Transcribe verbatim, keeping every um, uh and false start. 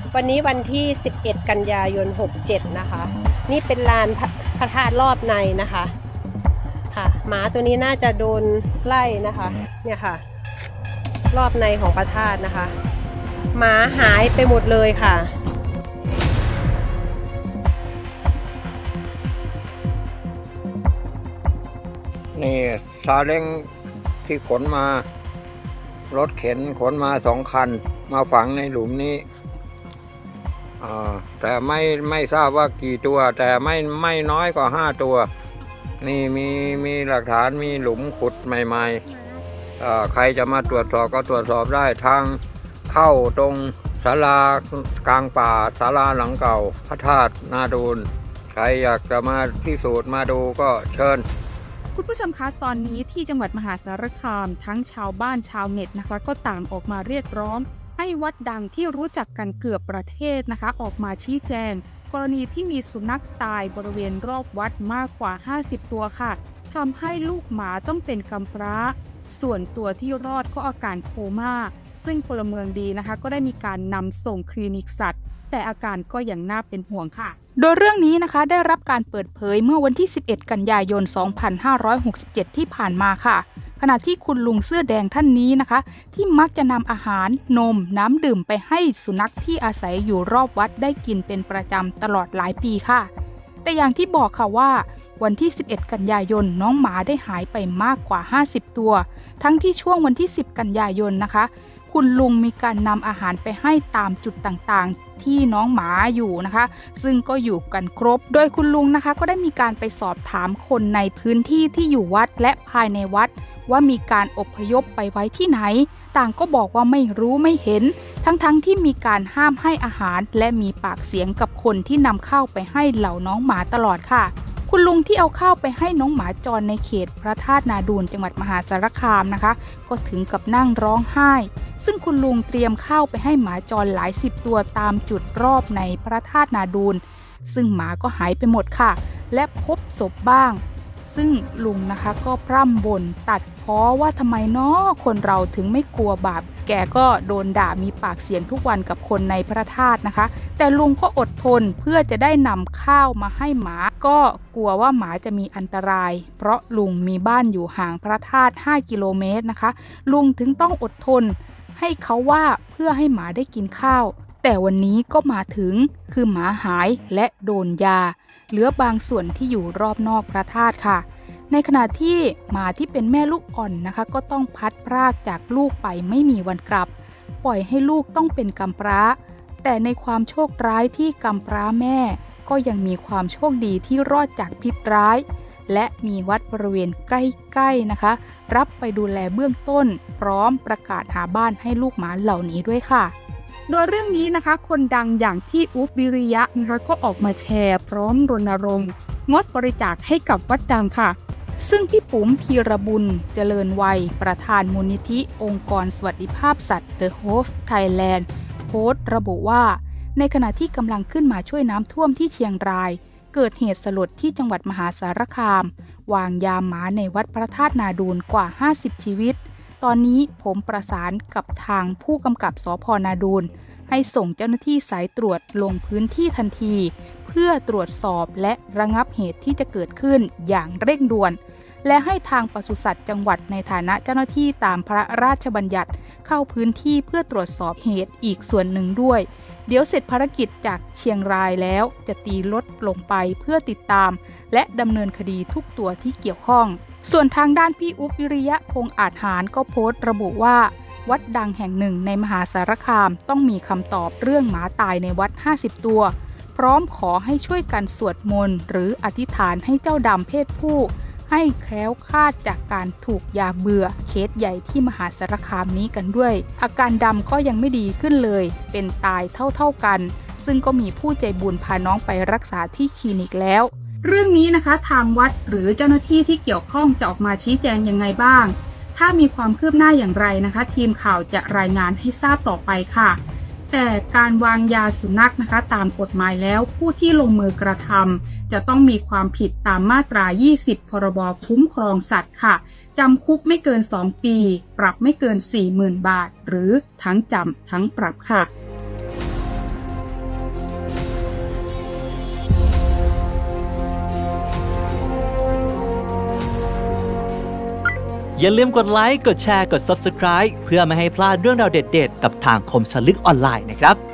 วันนี้วันที่สิบเอ็ดกันยายนหกเจ็ดนะคะนี่เป็นลานพระธาตุรอบในนะคะค่ะหมาตัวนี้น่าจะโดนไล่นะคะเนี่ยค่ะรอบในของพระธาตุนะคะหมาหายไปหมดเลยค่ะนี่ซาเล้งที่ขนมารถเข็นขนมาสองคันมาฝังในหลุมนี้แต่ไม่ไม่ทราบว่ากี่ตัวแต่ไม่ไม่น้อยกว่าห้าตัวนี่มีมีหลักฐานมีหลุมขุดใหม่ๆใครจะมาตรวจสอบก็ตรวจสอบได้ทางเข้าตรงศาลากลางป่าศาลาหลังเก่าพระธาตุนาดูลใครอยากจะมาพิสูจน์มาดูก็เชิญคุณผู้ชมคะตอนนี้ที่จังหวัดมหาสารคามทั้งชาวบ้านชาวเน็ตนะคะก็ต่างออกมาเรียกร้องให้วัดดังที่รู้จักกันเกือบประเทศนะคะออกมาชี้แจงกรณีที่มีสุนัขตายบริเวณรอบวัดมากกว่าห้าสิบตัวค่ะทำให้ลูกหมาต้องเป็นกำพร้าส่วนตัวที่รอดก็อาการโคม่าซึ่งพลเมืองดีนะคะก็ได้มีการนำส่งคลินิกสัตว์แต่อาการก็ยังน่าเป็นห่วงค่ะโดยเรื่องนี้นะคะได้รับการเปิดเผยเมื่อวันที่สิบเอ็ดกันยายนสองพันห้าร้อยหกสิบเจ็ดที่ผ่านมาค่ะขณะที่คุณลุงเสื้อแดงท่านนี้นะคะที่มักจะนำอาหารนมน้ำดื่มไปให้สุนัขที่อาศัยอยู่รอบวัดได้กินเป็นประจำตลอดหลายปีค่ะแต่อย่างที่บอกค่ะว่าวันที่สิบเอ็ดกันยายนน้องหมาได้หายไปมากกว่าห้าสิบตัวทั้งที่ช่วงวันที่สิบกันยายนนะคะคุณลุงมีการนำอาหารไปให้ตามจุดต่างๆที่น้องหมาอยู่นะคะซึ่งก็อยู่กันครบโดยคุณลุงนะคะก็ได้มีการไปสอบถามคนในพื้นที่ที่อยู่วัดและภายในวัดว่ามีการอพยพไปไว้ที่ไหนต่างก็บอกว่าไม่รู้ไม่เห็นทั้งๆ ท, ที่มีการห้ามให้อาหารและมีปากเสียงกับคนที่นำข้าวไปให้เหล่าน้องหมาตลอดค่ะคุณลุงที่เอาข้าวไปให้น้องหมาจรในเขตพระธาตุนาดูลจังหวัดมหาสารคามนะคะก็ถึงกับนั่งร้องไห้ซึ่งคุณลุงเตรียมข้าวไปให้หมาจรหลายสิบตัวตามจุดรอบในพระธาตุนาดูลซึ่งหมาก็หายไปหมดค่ะและพบศพบ้างซึ่งลุงนะคะก็พร่ำบ่นตัดพ้อว่าทำไมเนาะคนเราถึงไม่กลัวบาปแกก็โดนด่ามีปากเสียงทุกวันกับคนในพระธาตุนะคะแต่ลุงก็อดทนเพื่อจะได้นำข้าวมาให้หมาก็กลัวว่าหมาจะมีอันตรายเพราะลุงมีบ้านอยู่ห่างพระธาตุห้ากิโลเมตรนะคะลุงถึงต้องอดทนให้เขาว่าเพื่อให้หมาได้กินข้าวแต่วันนี้ก็มาถึงคือหมาหายและโดนยาเหลือบางส่วนที่อยู่รอบนอกพระธาตุค่ะในขณะที่หมาที่เป็นแม่ลูกอ่อนนะคะก็ต้องพัดพรากจากลูกไปไม่มีวันกลับปล่อยให้ลูกต้องเป็นกำพร้าแต่ในความโชคร้ายที่กำพร้าแม่ก็ยังมีความโชคดีที่รอดจากพิษร้ายและมีวัดบริเวณใกล้ๆนะคะรับไปดูแลเบื้องต้นพร้อมประกาศหาบ้านให้ลูกหมาเหล่านี้ด้วยค่ะโดยเรื่องนี้นะคะคนดังอย่างพี่อุ๊บวิริยะนะคะก็ออกมาแชร์พร้อมรณรงค์งดบริจาคให้กับวัดดังค่ะซึ่งพี่ปุ๋มพีรบุญเจริญวัยประธานมูลนิธิองค์กรสวัสดิภาพสัตว์ The Hope Thailand โพสต์ระบุว่าในขณะที่กำลังขึ้นมาช่วยน้ำท่วมที่เชียงรายเกิดเหตุสลดที่จังหวัดมหาสารคามวางยาหมาในวัดพระธาตุนาดูลกว่าห้าสิบชีวิตตอนนี้ผมประสานกับทางผู้กำกับสภ.นาดูลให้ส่งเจ้าหน้าที่สายตรวจลงพื้นที่ทันทีเพื่อตรวจสอบและระงับเหตุที่จะเกิดขึ้นอย่างเร่งด่วนและให้ทางปศุสัตว์จังหวัดในฐานะเจ้าหน้าที่ตามพระราชบัญญัติเข้าพื้นที่เพื่อตรวจสอบเหตุอีกส่วนหนึ่งด้วยเดี๋ยวเสร็จภารกิจจากเชียงรายแล้วจะตีรถลงไปเพื่อติดตามและดำเนินคดีทุกตัวที่เกี่ยวข้องส่วนทางด้านพี่อุ๊บวิริยะพงษ์อาจหารก็โพสต์ระบุว่าวัดดังแห่งหนึ่งในมหาสารคามต้องมีคำตอบเรื่องหมาตายในวัดห้าสิบตัวพร้อมขอให้ช่วยกันสวดมนต์หรืออธิษฐานให้เจ้าดำเพศผู้ให้แคล้วคลาดจากการถูกยาเบื่อเคสใหญ่ที่มหาสารคามนี้กันด้วยอาการดำก็ยังไม่ดีขึ้นเลยเป็นตายเท่าๆกันซึ่งก็มีผู้ใจบุญพาน้องไปรักษาที่คลินิกแล้วเรื่องนี้นะคะทางวัดหรือเจ้าหน้าที่ที่เกี่ยวข้องจะออกมาชี้แจงยังไงบ้างถ้ามีความคืบหน้าอย่างไรนะคะทีมข่าวจะรายงานให้ทราบต่อไปค่ะแต่การวางยาสุนัขนะคะตามกฎหมายแล้วผู้ที่ลงมือกระทำจะต้องมีความผิดตามมาตรายี่สิบพรบคุ้มครองสัตว์ค่ะจำคุกไม่เกินสองปีปรับไม่เกิน สี่หมื่น บาทหรือทั้งจำทั้งปรับค่ะอย่าลืมกดไลค์ กดแชร์ กด ซับสไครบ์ เพื่อไม่ให้พลาดเรื่องราวเด็ดๆ กับทางคมชลึกออนไลน์นะครับ